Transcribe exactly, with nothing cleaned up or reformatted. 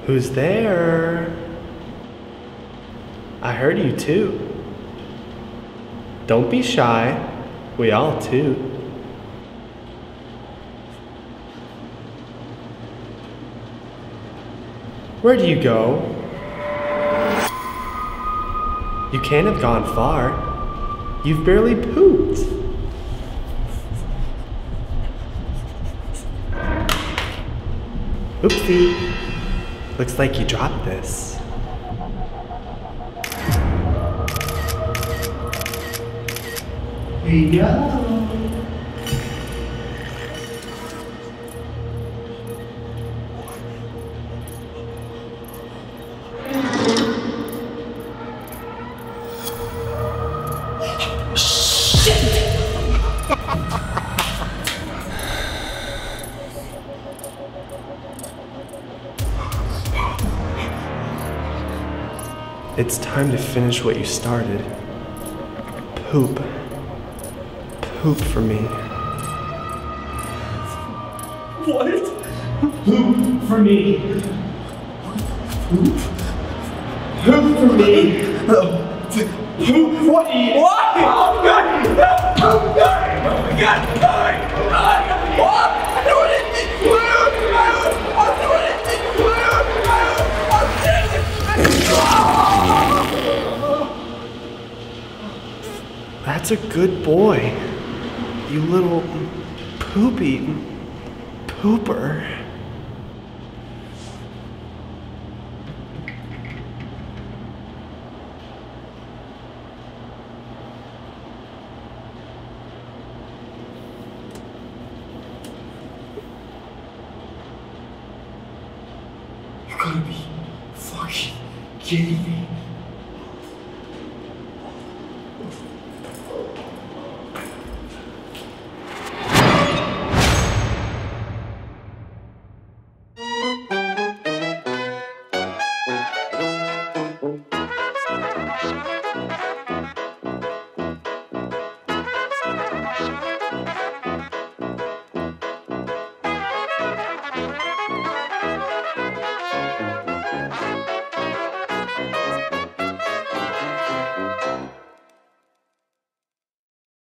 Who's there? I heard you too. Don't be shy. We all toot. Where do you go? You can't have gone far. You've barely pooped. Oopsie. Looks like you dropped this. Here you go. It's time to finish what you started. Poop. Poop for me. What? Poop for me. Poop? Poop for me. Poop what? What? Oh God! Oh God! Oh my God! Oh my God! What? I don't want anything blue! I don't want anything blue! I'm dead! That's a good boy. You little poopy pooper. You gotta be fucking kidding me.